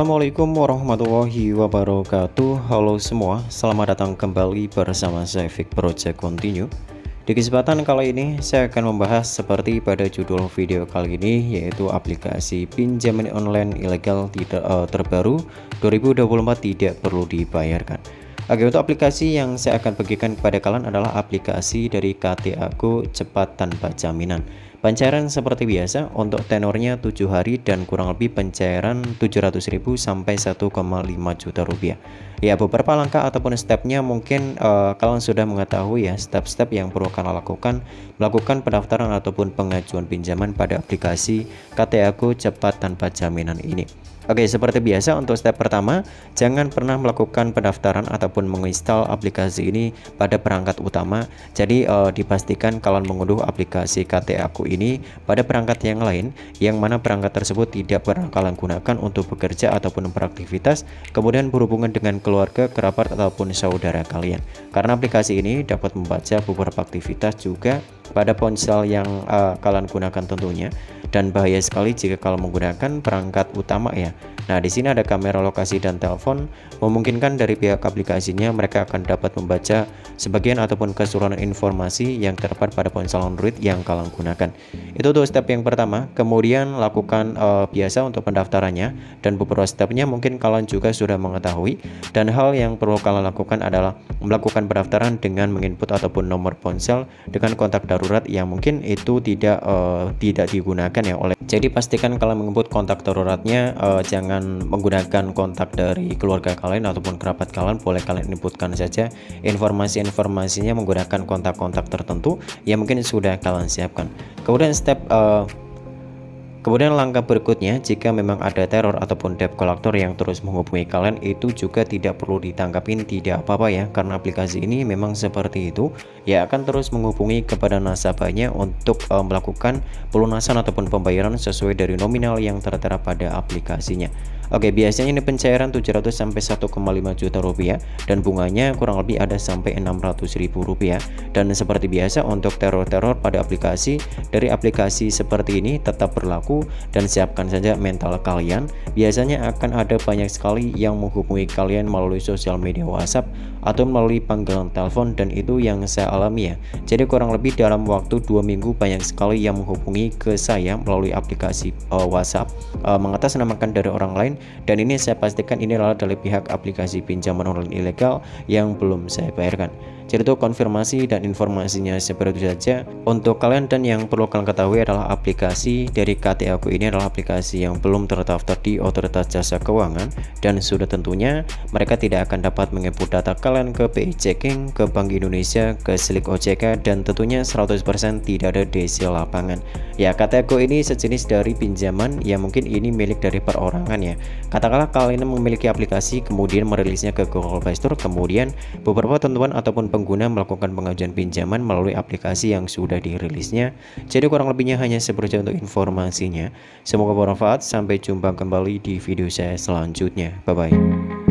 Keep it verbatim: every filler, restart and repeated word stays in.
Assalamualaikum warahmatullahi wabarakatuh. Halo semua, selamat datang kembali bersama saya Fik Project Continue. Di kesempatan kali ini saya akan membahas seperti pada judul video kali ini, yaitu aplikasi pinjaman online ilegal tidak uh, terbaru dua ribu dua puluh empat tidak perlu dibayarkan. Oke, untuk aplikasi yang saya akan bagikan kepada kalian adalah aplikasi dari K T A Go cepat tanpa jaminan. Pencairan seperti biasa untuk tenornya tujuh hari dan kurang lebih pencairan tujuh ratus ribu sampai satu koma lima juta rupiah. Ya, beberapa langkah ataupun stepnya mungkin uh, kalian sudah mengetahui ya, step-step yang perlu kalian lakukan melakukan pendaftaran ataupun pengajuan pinjaman pada aplikasi K T A Go cepat tanpa jaminan ini. Oke, seperti biasa untuk step pertama, jangan pernah melakukan pendaftaran ataupun menginstal aplikasi ini pada perangkat utama. Jadi uh, dipastikan kalian mengunduh aplikasi K T A Go ini pada perangkat yang lain, yang mana perangkat tersebut tidak pernah kalian gunakan untuk bekerja ataupun beraktivitas, kemudian berhubungan dengan keluarga, kerabat ataupun saudara kalian. Karena aplikasi ini dapat membaca beberapa aktivitas juga pada ponsel yang uh, kalian gunakan tentunya, dan bahaya sekali jika kalian menggunakan perangkat utama ya. Nah, di sini ada kamera lokasi dan telepon, memungkinkan dari pihak aplikasinya mereka akan dapat membaca sebagian ataupun keseluruhan informasi yang terdapat pada ponsel Android yang kalian gunakan. Itu tuh step yang pertama. Kemudian lakukan uh, biasa untuk pendaftarannya, dan beberapa stepnya mungkin kalian juga sudah mengetahui. Dan hal yang perlu kalian lakukan adalah melakukan pendaftaran dengan menginput ataupun nomor ponsel dengan kontak darurat yang mungkin itu tidak uh, tidak digunakan ya oleh. Jadi pastikan kalian menginput kontak daruratnya, uh, jangan menggunakan kontak dari keluarga kalian ataupun kerabat kalian. Boleh kalian inputkan saja informasi-informasinya menggunakan kontak-kontak tertentu yang mungkin sudah kalian siapkan. Kemudian step uh, Kemudian langkah berikutnya, jika memang ada teror ataupun debt collector yang terus menghubungi kalian, itu juga tidak perlu ditanggapin, tidak apa-apa ya, karena aplikasi ini memang seperti itu ya, akan terus menghubungi kepada nasabahnya untuk uh, melakukan pelunasan ataupun pembayaran sesuai dari nominal yang tertera pada aplikasinya. Oke, biasanya ini pencairan tujuh ratus sampai satu koma lima juta rupiah dan bunganya kurang lebih ada sampai enam ratus ribu rupiah. Dan seperti biasa untuk teror-teror pada aplikasi dari aplikasi seperti ini tetap berlaku, dan siapkan saja mental kalian. Biasanya akan ada banyak sekali yang menghubungi kalian melalui sosial media WhatsApp atau melalui panggilan telepon, dan itu yang saya alami ya. Jadi kurang lebih dalam waktu dua minggu banyak sekali yang menghubungi ke saya melalui aplikasi uh, WhatsApp uh, mengatasnamakan dari orang lain. Dan ini saya pastikan ini adalah dari pihak aplikasi pinjaman online ilegal yang belum saya bayarkan. Jadi itu konfirmasi dan informasinya seperti itu saja untuk kalian. Dan yang perlu kalian ketahui adalah aplikasi dari K T A Go ini adalah aplikasi yang belum terdaftar di Otoritas Jasa Keuangan, dan sudah tentunya mereka tidak akan dapat menginput data kalian ke B I Checking, ke Bank Indonesia, ke Slik O J K, dan tentunya seratus persen tidak ada D C lapangan. Ya, K T A Go ini sejenis dari pinjaman yang mungkin ini milik dari perorangan ya. Katakanlah kalian memiliki aplikasi kemudian merilisnya ke Google Play Store, kemudian beberapa teman-teman ataupun pengguna melakukan pengajuan pinjaman melalui aplikasi yang sudah dirilisnya. Jadi kurang lebihnya hanya seperti untuk informasinya. Semoga bermanfaat. Sampai jumpa kembali di video saya selanjutnya. Bye bye.